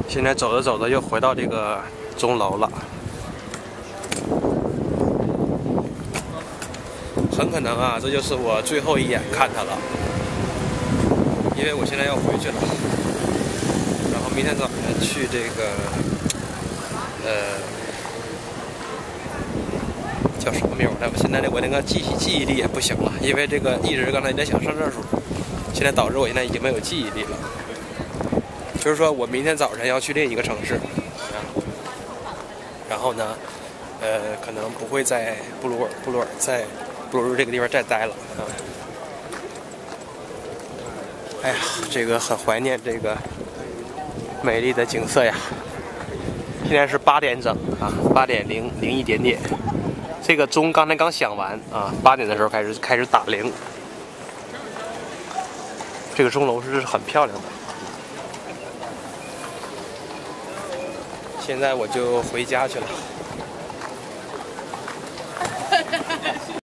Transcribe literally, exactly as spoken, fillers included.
现在走着走着又回到这个钟楼了，很可能啊，这就是我最后一眼看它了，因为我现在要回去了，然后明天早上去这个，呃，叫什么名来？我现在我那个记记忆力也不行了，因为这个一直刚才在想上厕所，现在导致我现在已经没有记忆力了。就是说我明天早晨要去另一个城市，然后呢，呃，可能不会在布鲁尔，布鲁尔在布鲁日这个地方再待了啊。哎呀，这个很怀念这个美丽的景色呀。现在是八点整啊，八点零零一点点。这个钟刚才刚响完啊，八点的时候开始开始打铃。这个钟楼是很漂亮的。现在我就回家去了。